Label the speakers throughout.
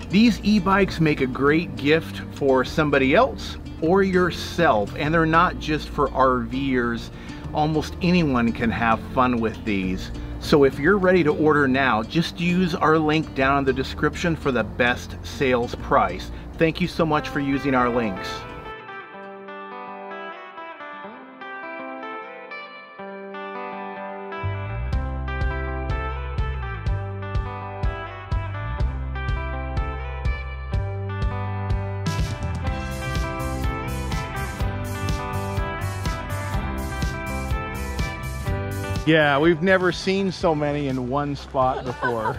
Speaker 1: These e-bikes make a great gift for somebody else or yourself, and they're not just for RVers. Almost anyone can have fun with these. So if you're ready to order now, just use our link down in the description for the best sales price. Thank you so much for using our links. Yeah, we've never seen so many in one spot before.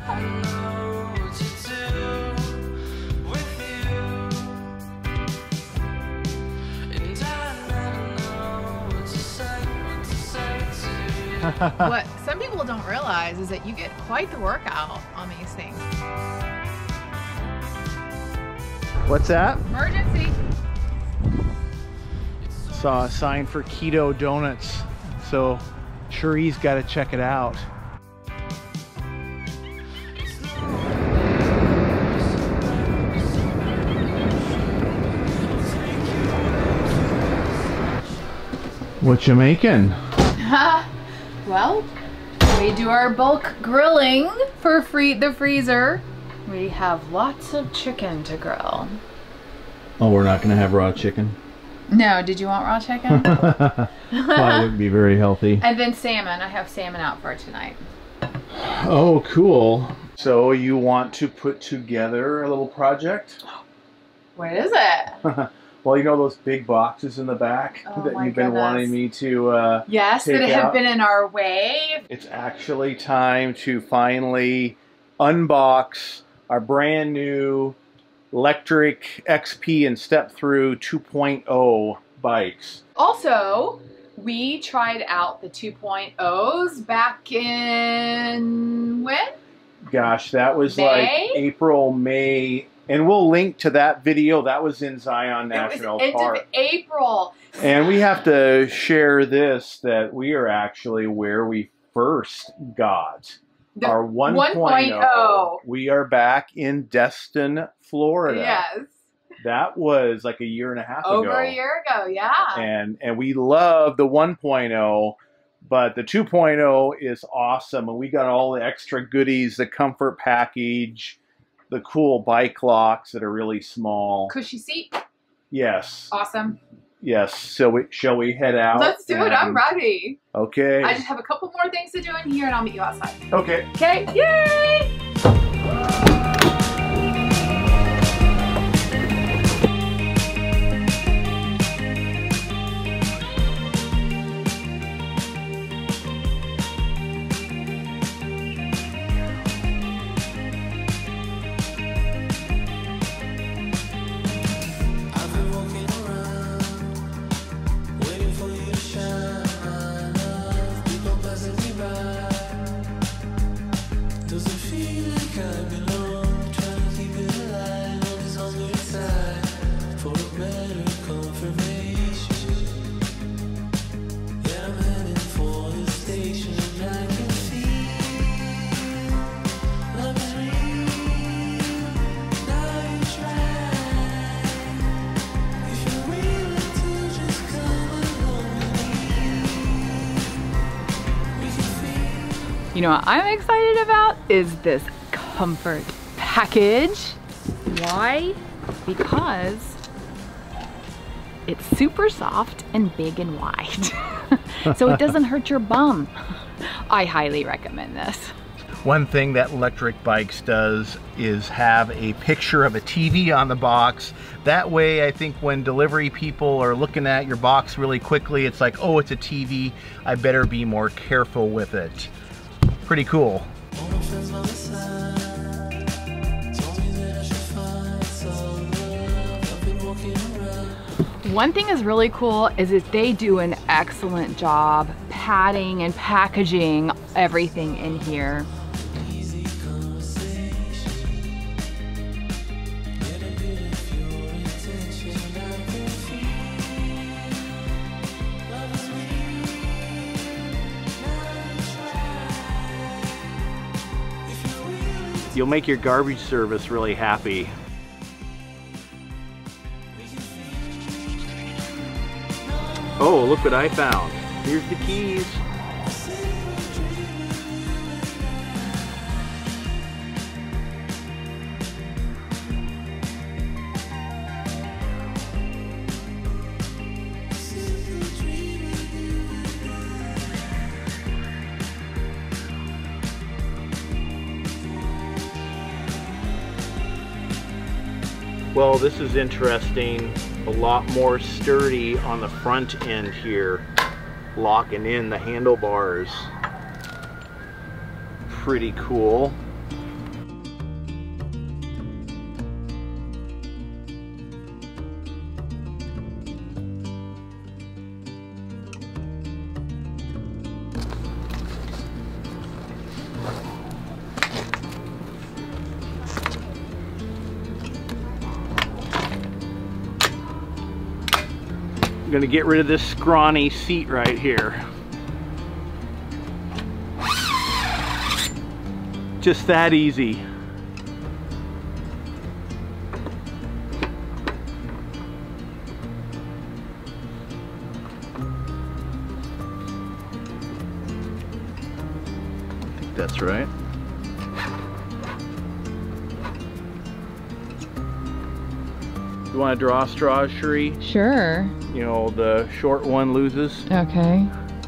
Speaker 2: What some people don't realize is that you get quite the workout on these things.
Speaker 1: What's that?
Speaker 2: Emergency.
Speaker 1: Saw a sign for keto donuts, so Cherie's got to check it out. What you making?
Speaker 2: Well, we do our bulk grilling for the freezer. We have lots of chicken to grill.
Speaker 1: Oh, we're not going to have raw chicken?
Speaker 2: No, did you want raw chicken?
Speaker 1: Well, it would be very healthy.
Speaker 2: And then salmon. I have salmon out for tonight.
Speaker 1: Oh, cool. So you want to put together a little project?
Speaker 2: What is it?
Speaker 1: Well, you know those big boxes in the back that you've been wanting me to
Speaker 2: yes,
Speaker 1: take
Speaker 2: that have
Speaker 1: out?
Speaker 2: been in our way.
Speaker 1: It's actually time to finally unbox our brand new Lectric XP and Step Through 2.0 bikes.
Speaker 2: Also, we tried out the 2.0s back in when?
Speaker 1: Gosh, that was
Speaker 2: May?
Speaker 1: like April, May, and we'll link to that video. That was in Zion National
Speaker 2: It was
Speaker 1: Park.
Speaker 2: end of April.
Speaker 1: And we have to share this, that we are actually where we first got our 1.0. We are back in Destin, Florida.
Speaker 2: Yes.
Speaker 1: That was like a year and a half ago.
Speaker 2: Over a year ago, yeah.
Speaker 1: And we love the 1.0, but the 2.0 is awesome. And we got all the extra goodies, the comfort package, the cool bike locks that are really small.
Speaker 2: Cushy seat.
Speaker 1: Yes.
Speaker 2: Awesome.
Speaker 1: Yes. So shall we head out?
Speaker 2: Let's do it. I'm ready.
Speaker 1: Okay.
Speaker 2: I just have a couple more things to do in here and I'll meet you outside.
Speaker 1: Okay.
Speaker 2: Okay. Yay! You know what I'm excited about is this comfort package. Why? Because it's super soft and big and wide. So it doesn't hurt your bum. I highly recommend this.
Speaker 1: One thing that Lectric Bikes does is have a picture of a TV on the box. That way, I think when delivery people are looking at your box really quickly, it's like, oh, it's a TV. I better be more careful with it. Pretty cool.
Speaker 2: One thing is really cool is that they do an excellent job padding and packaging everything in here.
Speaker 1: You'll make your garbage service really happy. Oh, look what I found. Here's the keys. Well, this is interesting. A lot more sturdy on the front end here, locking in the handlebars. Pretty cool. I'm gonna get rid of this scrawny seat right here. Just that easy. I think that's right. You want to draw straws, Cherie?
Speaker 2: Sure.
Speaker 1: You know, the short one loses.
Speaker 2: Okay.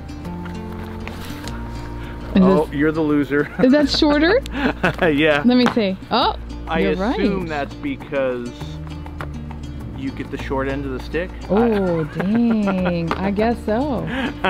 Speaker 1: You're the loser.
Speaker 2: Is that shorter?
Speaker 1: Yeah.
Speaker 2: Let me see. Oh,
Speaker 1: I
Speaker 2: you're
Speaker 1: assume
Speaker 2: right.
Speaker 1: that's because you get the short end of the stick.
Speaker 2: Oh, dang. I guess so.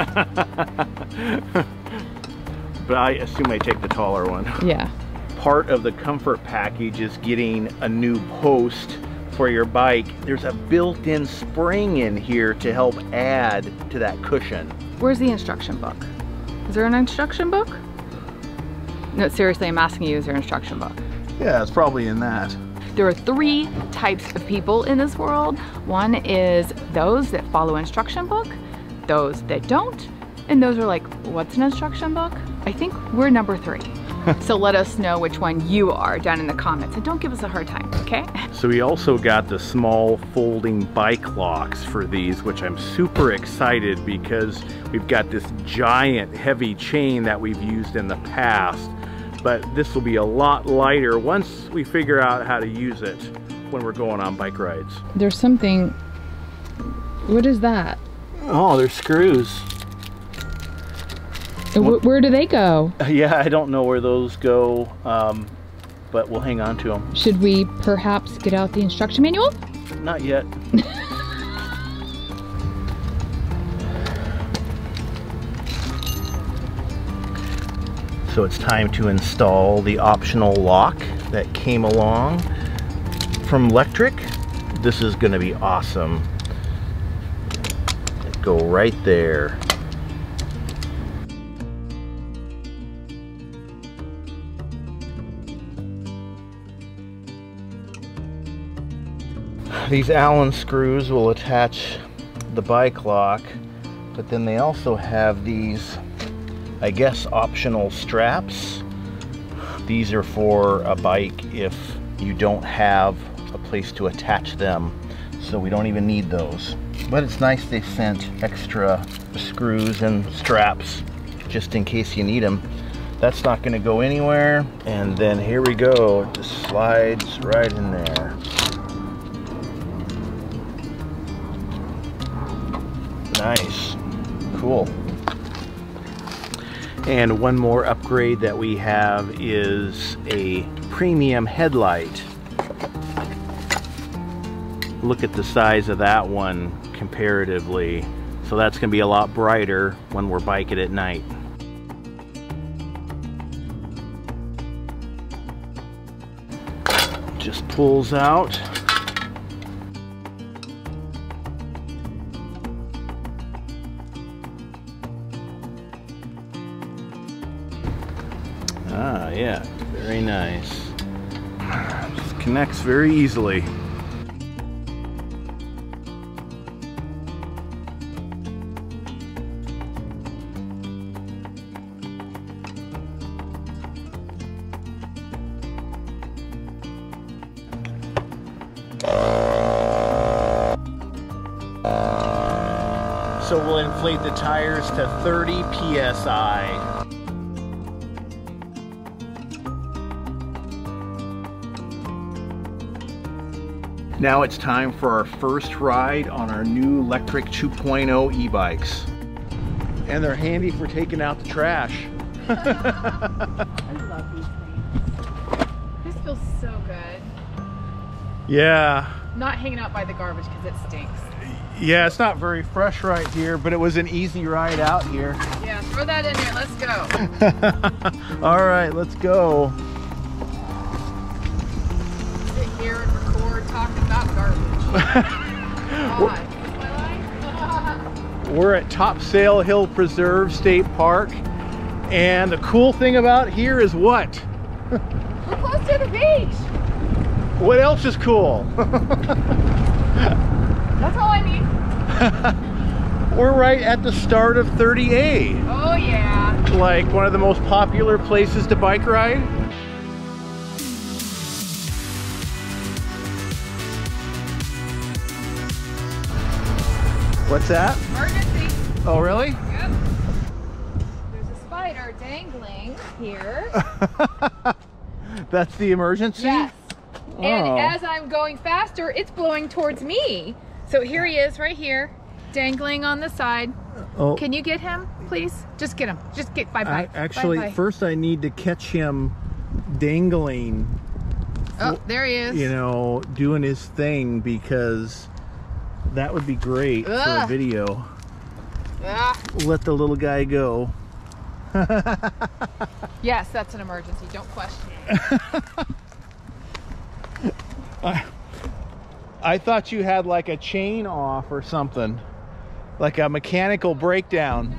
Speaker 1: But I assume I take the taller one.
Speaker 2: Yeah.
Speaker 1: Part of the comfort package is getting a new post for your bike. There's a built-in spring in here to help add to that cushion.
Speaker 2: Where's the instruction book? Is there an instruction book? No, seriously, I'm asking you, is there an instruction book?
Speaker 1: Yeah, it's probably in that.
Speaker 2: There are 3 types of people in this world. One is those that follow instruction book, those that don't, and those are like, what's an instruction book? I think we're number 3. So let us know which one you are down in the comments, and don't give us a hard time, okay?
Speaker 1: So we also got the small folding bike locks for these, which I'm super excited because we've got this giant heavy chain that we've used in the past, but this will be a lot lighter once we figure out how to use it when we're going on bike rides.
Speaker 2: There's something, what is that?
Speaker 1: Oh, they're screws.
Speaker 2: Where do they go?
Speaker 1: Yeah, I don't know where those go, but we'll hang on to them.
Speaker 2: Should we perhaps get out the instruction manual?
Speaker 1: Not yet. So it's time to install the optional lock that came along from Lectric. This is going to be awesome. Go right there. These Allen screws will attach the bike lock, but then they also have these, I guess, optional straps. These are for a bike if you don't have a place to attach them, so we don't even need those. But it's nice they sent extra screws and straps just in case you need them. That's not going to go anywhere, and then here we go. It just slides right in there. Nice. Cool. And one more upgrade that we have is a premium headlight. Look at the size of that one comparatively. So that's going to be a lot brighter when we're biking at night. Just pulls out. Ah, yeah, very nice. Just connects very easily. So we'll inflate the tires to 30 PSI. Now it's time for our first ride on our new Lectric 2.0 e-bikes. And they're handy for taking out the trash.
Speaker 2: I love these things. This feels so good.
Speaker 1: Yeah.
Speaker 2: Not hanging out by the garbage because it stinks.
Speaker 1: Yeah, it's not very fresh right here, but it was an easy ride out here.
Speaker 2: Yeah, throw that in there. Let's go.
Speaker 1: All right, let's go.
Speaker 2: Sit here and record talking about garbage. God, is my life?
Speaker 1: We're at Topsail Hill Preserve State Park, and the cool thing about here is what?
Speaker 2: We're close to the beach.
Speaker 1: What else is cool?
Speaker 2: That's all I need.
Speaker 1: We're right at the start of 30A.
Speaker 2: Oh yeah.
Speaker 1: Like one of the most popular places to bike ride. What's that?
Speaker 2: Emergency.
Speaker 1: Oh, really?
Speaker 2: Yep. There's a spider dangling here.
Speaker 1: That's the emergency?
Speaker 2: Yes.
Speaker 1: Oh.
Speaker 2: And as I'm going faster, it's blowing towards me. So here he is right here, dangling on the side.
Speaker 1: Oh.
Speaker 2: Can you get him, please? Just get him. Just get bye-bye.
Speaker 1: Actually,
Speaker 2: Bye-bye.
Speaker 1: first I need to catch him dangling.
Speaker 2: Oh, there he is.
Speaker 1: You know, doing his thing, because that would be great for a video.
Speaker 2: Ah.
Speaker 1: Let the little guy go.
Speaker 2: Yes, that's an emergency. Don't question it.
Speaker 1: I thought you had like a chain off or something, like a mechanical breakdown.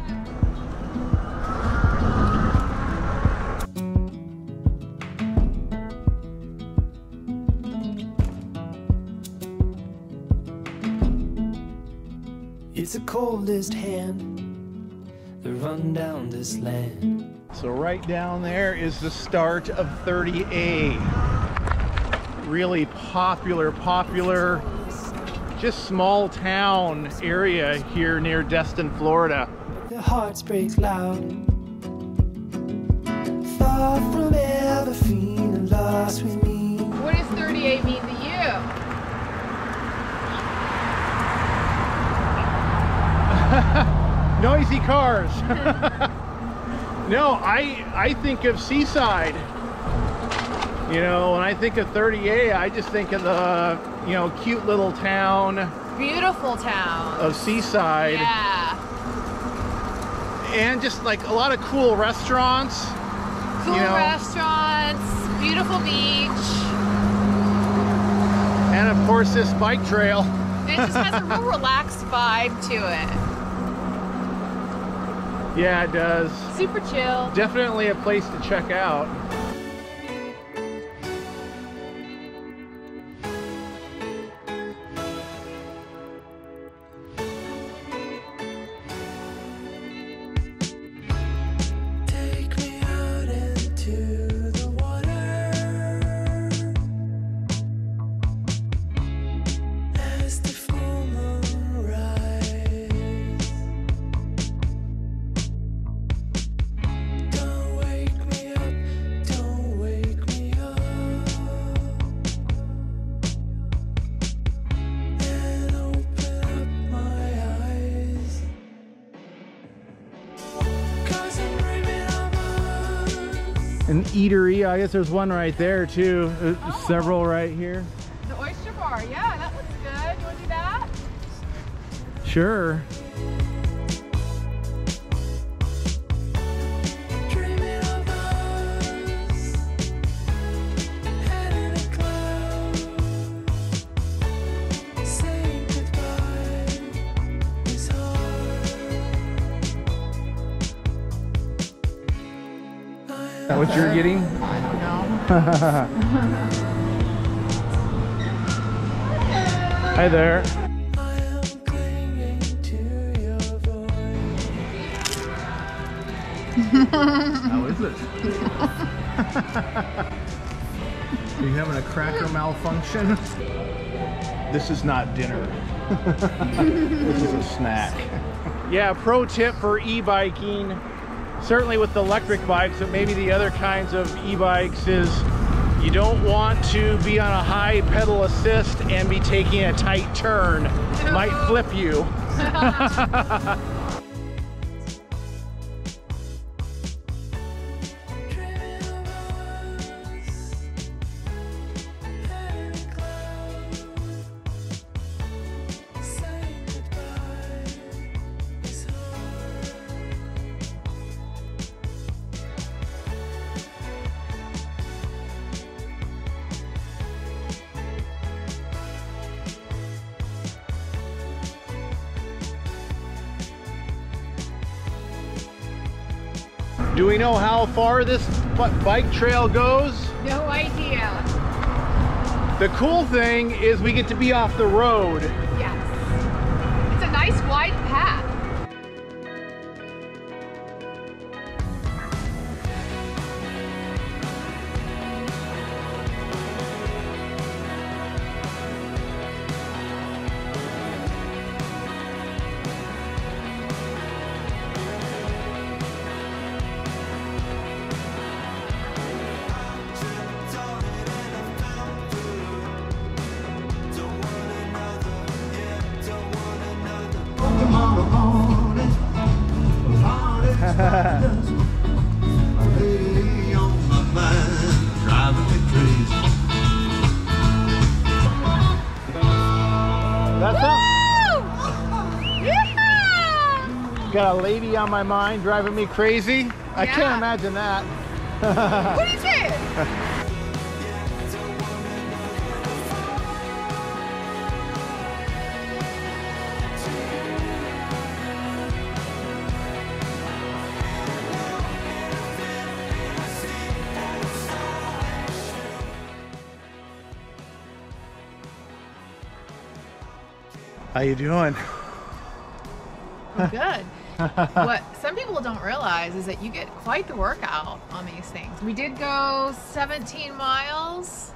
Speaker 3: It's the coldest hand that run down this land.
Speaker 1: So right down there is the start of 30A. Really popular, just small town area here near Destin, Florida.
Speaker 3: Their hearts break loud. Far from ever feeling lost with me.
Speaker 2: What does 38 mean to you?
Speaker 1: Noisy cars. No, I think of Seaside. You know, when I think of 30A, I just think of the, you know, cute little town.
Speaker 2: Beautiful town.
Speaker 1: Of Seaside.
Speaker 2: Yeah.
Speaker 1: And just like a lot of cool restaurants.
Speaker 2: Cool,
Speaker 1: you know,
Speaker 2: restaurants, beautiful beach.
Speaker 1: And of course this bike trail.
Speaker 2: It just has a real relaxed vibe to it.
Speaker 1: Yeah, it does.
Speaker 2: Super chill.
Speaker 1: Definitely a place to check out.
Speaker 3: Take me out into the water as the full moon rises. Don't wake me up, don't wake me up, and open up my eyes. 'Cause I'm dreaming of us.
Speaker 1: An eatery, I guess there's one right there too. Several right here.
Speaker 2: The oyster bar, yeah, that looks good. You want to do that?
Speaker 1: Sure.
Speaker 3: Dreaming of us, head in a cloud, saying goodbye is hard.
Speaker 1: Is that what you're getting?
Speaker 2: I don't know.
Speaker 1: Hi there.
Speaker 3: I am clinging to your voice.
Speaker 1: How is it? Are you having a cracker malfunction? This is not dinner. This is a snack. Yeah, pro tip for e-biking, certainly with the electric bikes, but maybe the other kinds of e-bikes, is you don't want to be on a high pedal assist and be taking a tight turn. It might flip you. Do we know how far this bike trail goes?
Speaker 2: No idea.
Speaker 1: The cool thing is we get to be off the road.
Speaker 2: Yes. It's a nice wide path.
Speaker 1: Got a lady on my mind driving me crazy. I can't imagine that.
Speaker 2: What are you saying?
Speaker 1: How you doing?
Speaker 4: Good. What some people don't realize is that you get quite the workout on these things. We did go 17 miles.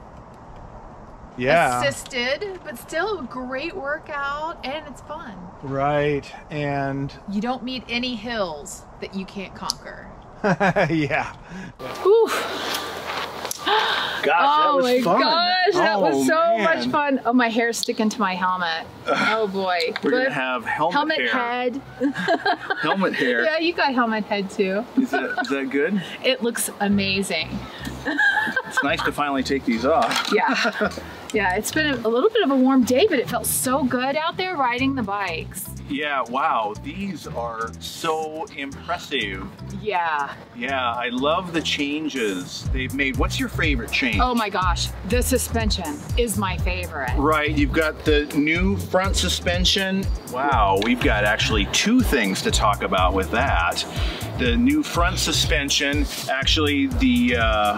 Speaker 1: Yeah.
Speaker 4: Assisted, but still a great workout, and it's fun.
Speaker 1: Right, and
Speaker 4: you don't meet any hills that you can't conquer.
Speaker 1: yeah.
Speaker 2: Whew.
Speaker 1: Gosh, that was
Speaker 2: my
Speaker 1: fun.
Speaker 2: gosh, that was so
Speaker 1: man.
Speaker 2: much fun. Oh, my hair's sticking to my helmet. Oh boy.
Speaker 1: We're gonna have helmet hair.
Speaker 2: head.
Speaker 1: Helmet hair.
Speaker 2: Yeah, you got helmet head too.
Speaker 1: Is that good?
Speaker 2: It looks amazing.
Speaker 1: It's nice to finally take these off.
Speaker 2: Yeah. Yeah, it's been a little bit of a warm day, but it felt so good out there riding the bikes.
Speaker 1: Yeah, wow, these are so impressive.
Speaker 2: Yeah.
Speaker 1: Yeah, I love the changes they've made. What's your favorite change?
Speaker 2: Oh my gosh, the suspension is my favorite.
Speaker 1: Right, you've got the new front suspension. Wow, we've got actually two things to talk about with that. The new front suspension, actually the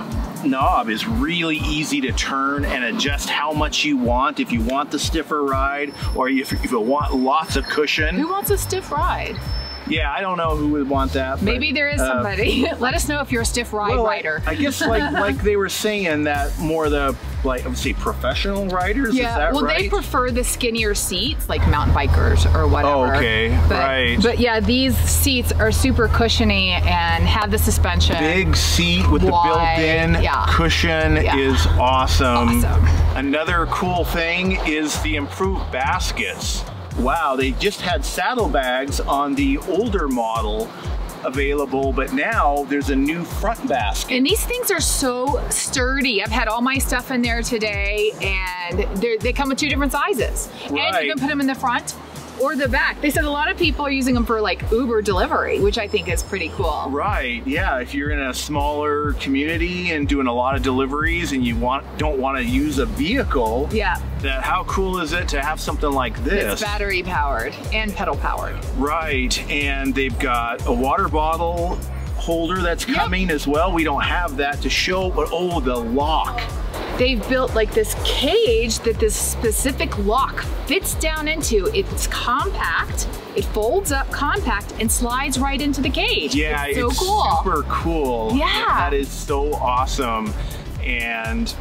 Speaker 1: knob is really easy to turn and adjust how much you want. If you want the stiffer ride, or if you want lots of cushion.
Speaker 2: Who wants a stiff ride?
Speaker 1: Yeah, I don't know who would want that.
Speaker 2: Maybe there is somebody. Let us know if you're a stiff ride rider.
Speaker 1: I guess like they were saying that more the, like, I would say professional riders,
Speaker 2: yeah,
Speaker 1: is that
Speaker 2: well,
Speaker 1: right?
Speaker 2: they prefer the skinnier seats, like mountain bikers or whatever.
Speaker 1: Oh, okay, right.
Speaker 2: But yeah, these seats are super cushiony and have the suspension.
Speaker 1: Big seat with the built-in cushion is awesome. Another cool thing is the improved baskets. Wow, they just had saddlebags on the older model available, but now there's a new front basket.
Speaker 2: And these things are so sturdy. I've had all my stuff in there today, and they come with two different sizes.
Speaker 1: Right.
Speaker 2: And you can put them in the front or the back. They said a lot of people are using them for like Uber delivery, which I think is pretty cool.
Speaker 1: Right, yeah, if you're in a smaller community and doing a lot of deliveries and you don't want to use a vehicle, how cool is it to have something like this?
Speaker 2: It's battery powered and pedal powered.
Speaker 1: Right, and they've got a water bottle holder that's coming as well. We don't have that to show, but oh, the lock.
Speaker 2: They've built like this cage that this specific lock fits down into. It's compact, it folds up compact and slides right into the cage.
Speaker 1: Yeah,
Speaker 2: it's so cool.
Speaker 1: Super cool.
Speaker 2: Yeah.
Speaker 1: That is so awesome. And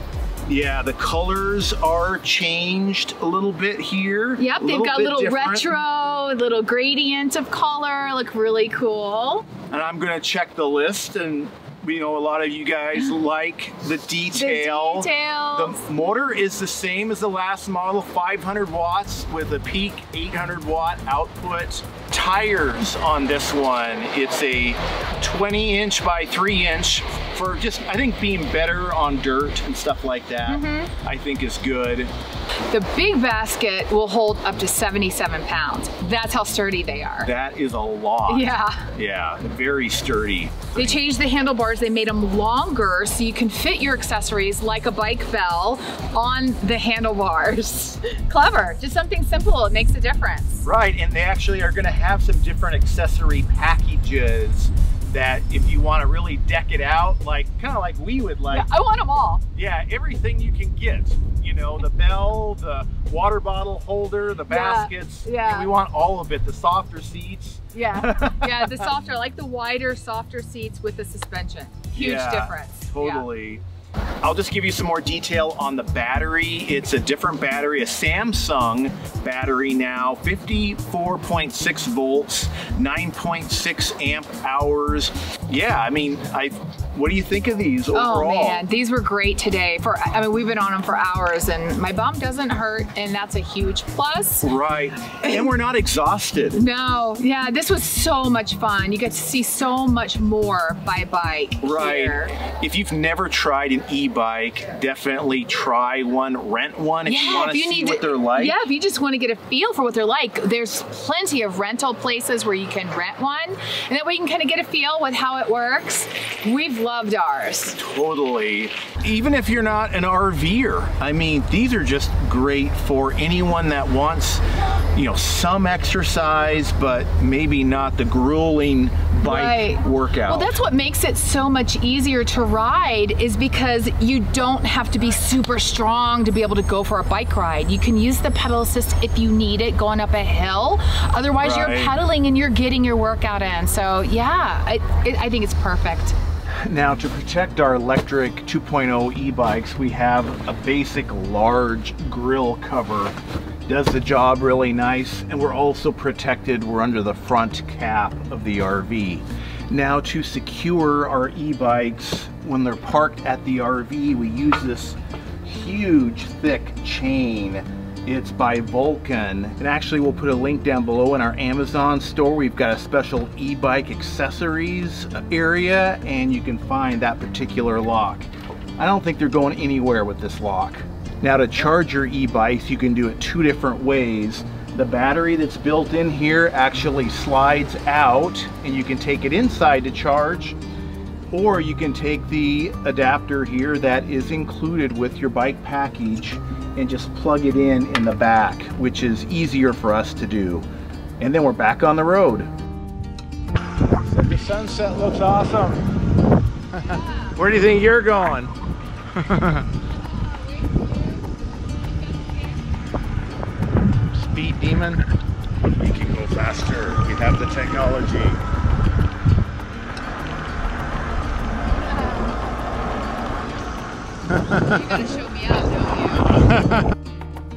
Speaker 1: Yeah, the colors are changed a little bit here.
Speaker 2: Yep, they've got a little
Speaker 1: different.
Speaker 2: retro, a little gradient of color, look really cool.
Speaker 1: And I'm gonna check the list, and we know a lot of you guys like the detail.
Speaker 2: The details.
Speaker 1: The motor is the same as the last model, 500 watts with a peak 800 watt output. Tires on this one, it's a 20-inch by 3-inch for just, I think, being better on dirt and stuff like that, I think is good.
Speaker 2: The big basket will hold up to 77 pounds. That's how sturdy they are.
Speaker 1: That is a lot.
Speaker 2: Yeah.
Speaker 1: Yeah, very sturdy.
Speaker 2: They changed the handlebars, they made them longer so you can fit your accessories like a bike bell on the handlebars. Clever, just something simple, it makes a difference.
Speaker 1: Right, and they actually are gonna have some different accessory packages that if you want to really deck it out, like kind of like we would like.
Speaker 2: Yeah, I want them all.
Speaker 1: Yeah, everything you can get. You know, the bell, the water bottle holder, the baskets.
Speaker 2: Yeah.
Speaker 1: We want all of it. The softer seats.
Speaker 2: Yeah, yeah, the softer, I like the wider, softer seats with the suspension. Huge difference.
Speaker 1: Totally.
Speaker 2: Yeah.
Speaker 1: I'll just give you some more detail on the battery. It's a different battery, a Samsung battery now, 54.6 volts, 9.6 amp hours. Yeah, I mean, what do you think of these overall?
Speaker 2: Oh man, these were great today. I mean, we've been on them for hours and my bum doesn't hurt and that's a huge plus.
Speaker 1: Right, and we're not exhausted.
Speaker 2: No, yeah, this was so much fun. You get to see so much more by bike here.
Speaker 1: If you've never tried an e-bike, definitely try one, rent one if you want to see what they're like.
Speaker 2: Yeah, if you just want to get a feel for what they're like, there's plenty of rental places where you can rent one, and that way you can kind of get a feel with how it works. We've loved ours.
Speaker 1: Totally. Even if you're not an RVer, I mean, these are just great for anyone that wants, you know, some exercise, but maybe not the grueling bike workout.
Speaker 2: Well, that's what makes it so much easier to ride, is because you don't have to be super strong to be able to go for a bike ride. You can use the pedal assist if you need it going up a hill. Otherwise, you're pedaling and you're getting your workout in. So yeah, I think it's perfect.
Speaker 1: Now, to protect our electric 2.0 e-bikes, we have a basic large grill cover. Does the job really nice, and we're also protected. We're under the front cap of the RV. Now, to secure our e-bikes when they're parked at the RV, we use this huge thick chain. It's by Vulcan, and actually we'll put a link down below in our Amazon store. We've got a special e-bike accessories area, and you can find that particular lock. I don't think they're going anywhere with this lock. Now, to charge your e-bikes, you can do it two different ways. The battery that's built in here actually slides out, and you can take it inside to charge, or you can take the adapter here that is included with your bike package and just plug it in the back, which is easier for us to do. And then we're back on the road. So the sunset looks awesome. Where do you think you're going? Speed demon? We can go faster. We have the technology.
Speaker 4: You gotta show me out, don't you?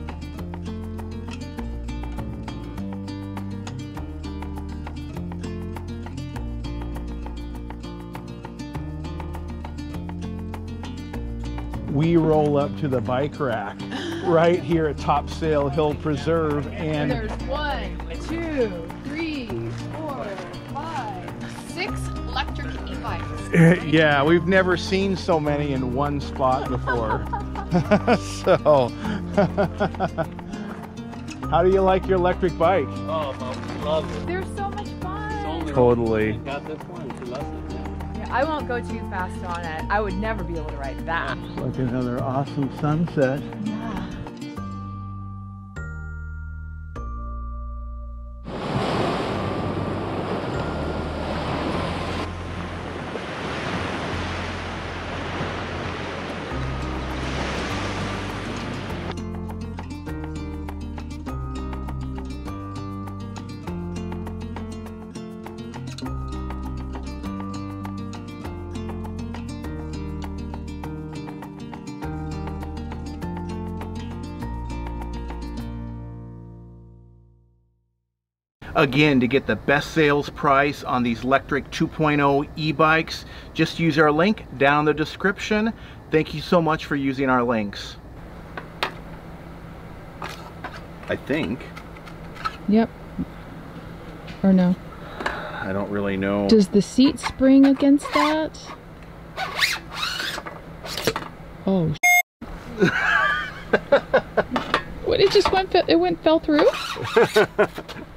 Speaker 1: We roll up to the bike rack right here at Topsail Hill Preserve, and
Speaker 4: There's 1, 2, 3, 4, 5, 6 electric e-bikes.
Speaker 1: yeah, we've never seen so many in one spot before. So, how do you like your electric bike?
Speaker 5: Oh, I love it.
Speaker 2: They're so much fun.
Speaker 1: Totally.
Speaker 5: Got this one. She loves it.
Speaker 2: Yeah, I won't go too fast on it. I would never be able to ride that.
Speaker 1: Like another awesome sunset.
Speaker 2: Yeah.
Speaker 1: Again, to get the best sales price on these Lectric 2.0 e-bikes, just use our link down in the description. Thank you so much for using our links. I think.
Speaker 2: Yep. Or no?
Speaker 1: I don't really know.
Speaker 2: Does the seat spring against that? Oh. What, it just fell through?